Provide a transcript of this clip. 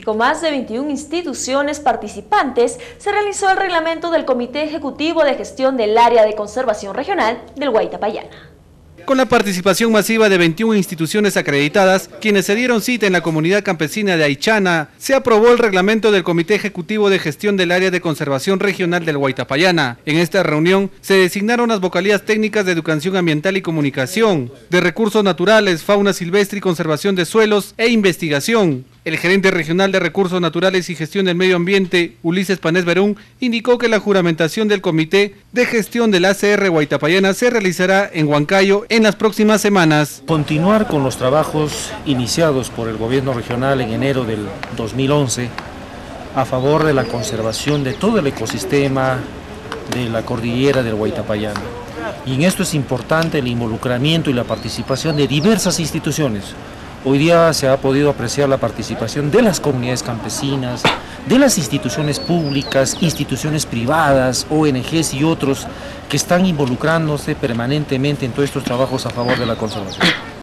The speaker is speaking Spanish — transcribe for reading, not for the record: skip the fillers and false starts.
y con más de 21 instituciones participantes se realizó el reglamento del Comité Ejecutivo de Gestión del Área de Conservación Regional del Guaitapayana. Con la participación masiva de 21 instituciones acreditadas, quienes se dieron cita en la comunidad campesina de Aychana, se aprobó el reglamento del Comité Ejecutivo de Gestión del Área de Conservación Regional del Guaitapayana. En esta reunión se designaron las vocalías técnicas de Educación Ambiental y Comunicación, de Recursos Naturales, Fauna Silvestre y Conservación de Suelos e Investigación. El gerente regional de Recursos Naturales y Gestión del Medio Ambiente, Ulises Panés Berún, indicó que la juramentación del Comité de Gestión del ACR Guaitapayana se realizará en Huancayo en las próximas semanas. Continuar con los trabajos iniciados por el gobierno regional en enero del 2011 a favor de la conservación de todo el ecosistema de la cordillera del Guaitapayana. Y en esto es importante el involucramiento y la participación de diversas instituciones. Hoy día se ha podido apreciar la participación de las comunidades campesinas, de las instituciones públicas, instituciones privadas, ONGs y otros que están involucrándose permanentemente en todos estos trabajos a favor de la conservación.